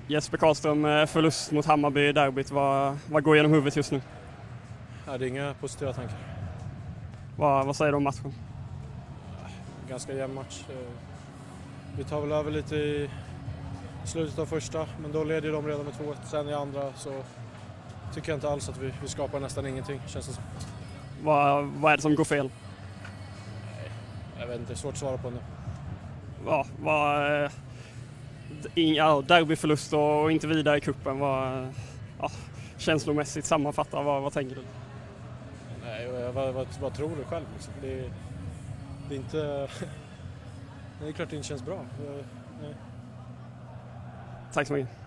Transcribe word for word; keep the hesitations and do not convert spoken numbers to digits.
Jesper Karlström, förlust mot Hammarby i derbyt. Vad, vad går genom huvudet just nu? Ja, det är inga positiva tankar. Vad, vad säger du om matchen? Ganska jämn match. Vi tar väl över lite i slutet av första, men då leder de redan med två ett. Sen i andra så tycker jag inte alls att vi, vi skapar nästan ingenting, känns det som. Vad, vad är det som går fel? Nej, jag vet inte, det är svårt att svara på nu. Ja, vad... Eh, inga derbyförlust och inte vidare i kuppen. Vad, ja, känslomässigt sammanfatta, vad, vad tänker du? Nej, vad, vad, vad tror du själv? Liksom? Det, det är inte... Det är klart det inte känns bra. Nej. Tack så mycket.